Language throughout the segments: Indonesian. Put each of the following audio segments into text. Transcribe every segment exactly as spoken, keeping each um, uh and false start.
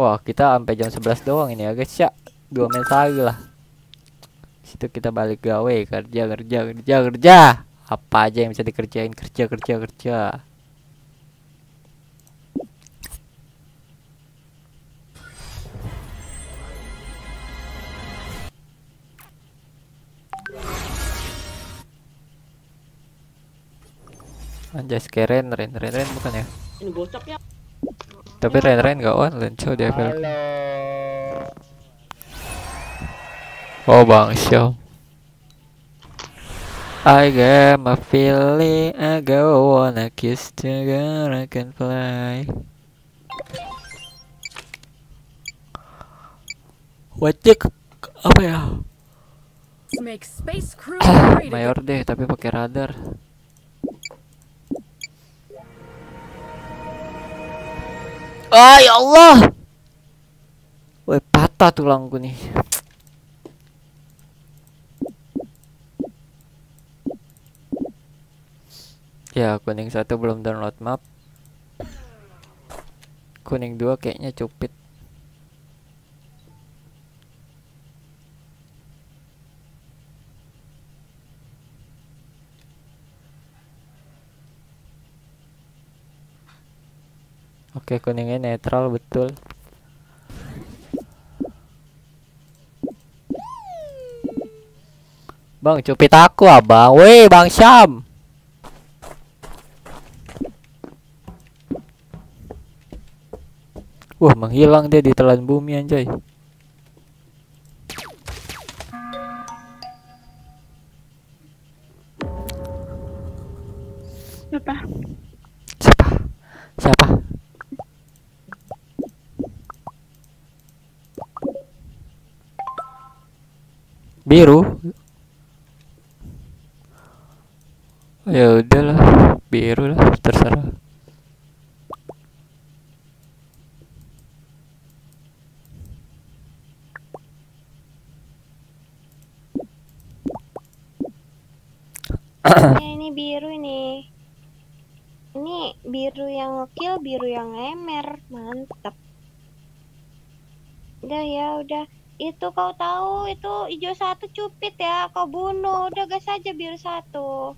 Wah, kita sampai jam sebelas doang ini ya guys ya. Dua menit lagi lah. Situ kita balik gawe, kerja kerja kerja kerja. Apa aja yang bisa dikerjain, kerja kerja kerja. Anjay, kayak Ren, Ren, Ren, Ren bukan ya? Ini gocap ya. Tapi Ren, Ren gak online, coba di level. Oh bang Syam. I got my feeling, I go wanna kiss the girl I can fly. Wajik apa ya? Make space crew Mayor deh, tapi pakai radar. Ah ya Allah. Woi, patah tulangku nih. Ya, kuning satu belum download map. Kuning dua kayaknya cupit. Oke, kuningnya netral betul. Bang, cupit aku abang. Weh, Bang Syam. Wah, menghilang dia di telan bumi anjay. Siapa? Siapa? Siapa? Biru. Ya udahlah, biru lah, terserah. Ya, ini biru ini. Ini biru yang ngekill, biru yang emer, mantap. Udah ya, udah. Itu kau tahu itu hijau satu cupit ya, kau bunuh. Udah gas aja biru satu.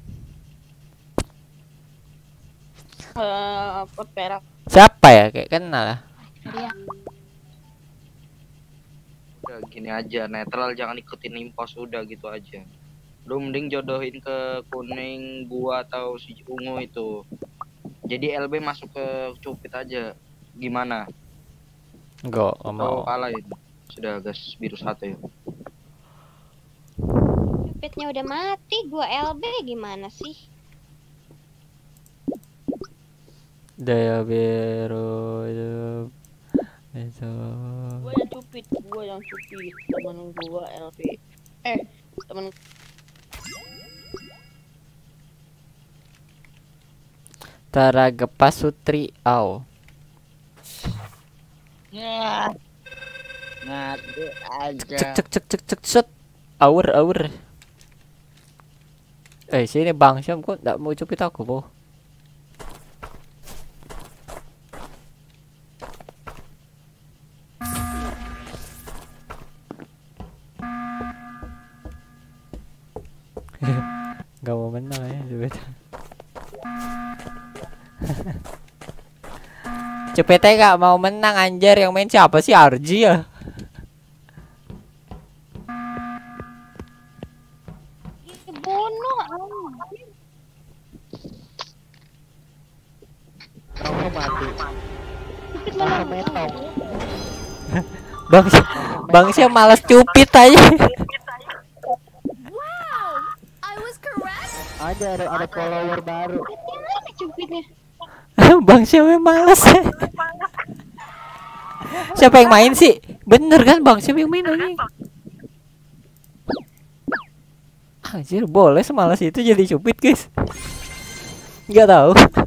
Eh, pot perak. Siapa ya? Kayak kenal lah. Iya. Udah gini aja, netral jangan ikutin impos, udah gitu aja. Lu mending jodohin ke kuning gua atau si ungu itu. Jadi L B masuk ke cupit aja. Gimana? Enggak, enggak mau. Atau kalah itu? Sudah gas biru satu ya. Cupitnya udah mati, gua L B gimana sih? Daya biru itu. Itu. Gua yang cupit, gua yang cupit. Temen gua L P. Eh, temen Taragepa Sutri Au. Ya. Ngadu aja. Cek cek cek cek cek set. Aur aur. Eh, sini Bang Syam kok enggak mau cupit aku, Po? Gak mau menang ya cupit. Cupitnya gak mau menang anjir, yang main siapa sih? Arji ya? Bunuh. Kamu mati. Cupit mana? Bang Bang Syam malas cupit aja. I was correct. Ada ada, ada follower baru. Mana cupitnya? Bang Syam malas. Siapa yang main sih? Bener kan Bang Syam yang main lagi. Anjir, boleh semalas itu jadi cupit guys. Nggak tahu.